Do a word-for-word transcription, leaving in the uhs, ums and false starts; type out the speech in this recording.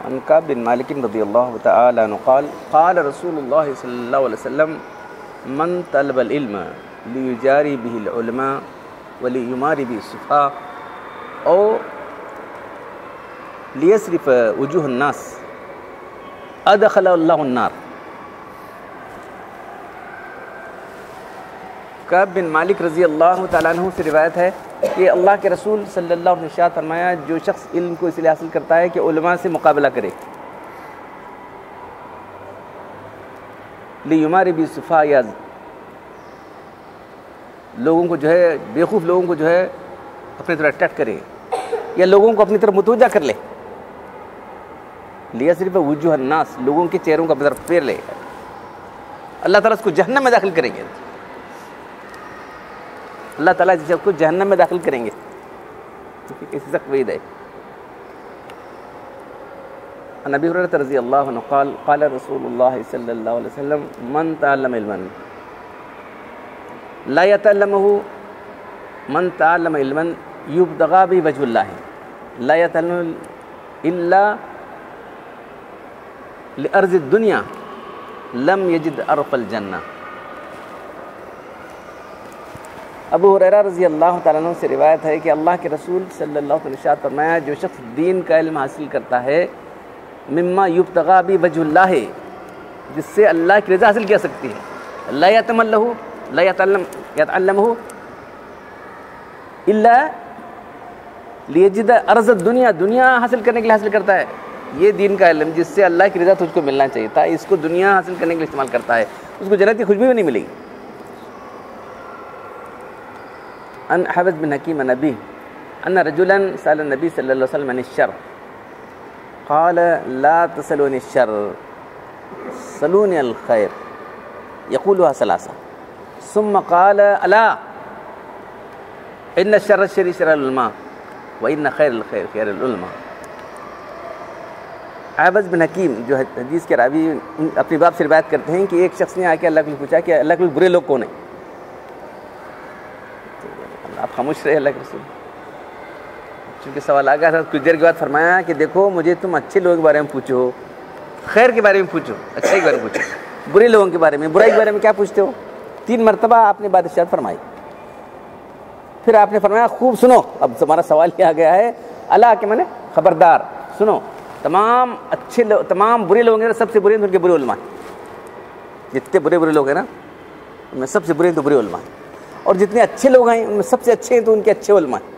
عن كعب بن مالك رضي الله تعالى عنه قال قال رسول الله صلى الله عليه وسلم من طلب العلم ليجاري به العلماء وليماري به السفهاء أو ليصرف وجوه الناس ادخل اللہ النار۔ کعب بن مالک رضی اللہ تعالیٰ عنہ سے روایت ہے کہ اللہ کے رسول صلی اللہ علیہ وسلم نے فرمایا جو شخص علم کو اس لیے حاصل کرتا ہے کہ علماء سے مقابلہ کرے، لیماری بھی صفا، یا لوگوں کو جو ہے بیوقوف لوگوں کو جو ہے اپنی طرف اٹریکٹ کرے یا لوگوں کو اپنی طرف متوجہ کر لے، لیا صرف وجوہ الناس، لوگوں کے چہروں کا طرف پھیر لے، اللہ تعالیٰ اس کو جہنم میں داخل کریں گے، اللہ تعالیٰ اس کو جہنم میں داخل کریں گے، کسی سخت وعید ہے۔ عن ابی ہریرہ رضی اللہ عنہ قال قال رسول اللہ صلی اللہ علیہ وسلم من تعلم علما لا يتعلمه من تعلم علما يبتغى به وجه الله لا يتعلم الا لأرض الدنیا لم یجد عرف الجنہ۔ ابو ہریرہ رضی اللہ تعالیٰ عنہ سے روایت ہے کہ اللہ کے رسول صلی اللہ علیہ وسلم نے فرمایا جو شخص دین کا علم حاصل کرتا ہے مما یبتغى به وجہ اللہ، جس سے اللہ کی رضا حاصل کیا سکتی ہے، لا یتملہ لا یتعلم یتعلمہ الا لیجد عرض الدنیا، دنیا حاصل کرنے کے لیے حاصل کرتا ہے، یہ دین کا علم جس سے اللہ کی رضا تجھ کو ملنا چاہیے تھا، اس کو دنیا حاصل کرنے کے لیے استعمال کرتا ہے، اس کو جنت کی خوشبو بھی نہیں ملے گی۔ ان حفظ بن حکیم عن ابی ان رجلا سأل النبی صلی اللہ علیہ وسلم عن الشر قال لا تسألوني الشر سلوني الخير يقولها ثلاثة ثم قال الا ان الشر الشر شر العلماء وان خير الخير خير العلماء۔ عابد بن حکیم جو حدیث کے راوی اپنی باپ سے روایت کرتے ہیں کہ ایک شخص نے آ کے اللہ کو پوچھا کہ اللہ کے برے لوگ کون ہیں؟ آپ خاموش رہے اللہ کے رسول، چونکہ سوال آ گیا تھا کچھ دیر کے بعد فرمایا کہ دیکھو مجھے تم اچھے لوگوں کے بارے میں پوچھو، خیر کے بارے میں پوچھو، اچھائی کے بارے میں پوچھو، برے لوگوں کے بارے میں برائی کے بارے میں کیا پوچھتے ہو؟ تین مرتبہ آپ نے بات ارشاد فرمائی، پھر آپ نے فرمایا خوب سنو، اب ہمارا سوال یہ آ گیا ہے اللہ کے معنی خبردار سنو، تمام اچھے لوگ تمام برے لوگ ہیں، سب سے برے ہیں تو ان کے برے علماء، جتنے برے برے لوگ ہیں نا ان میں سب سے برے ہیں تو برے علماء، اور جتنے اچھے لوگ ہیں ان میں سب سے اچھے ہیں تو ان کے اچھے علماء۔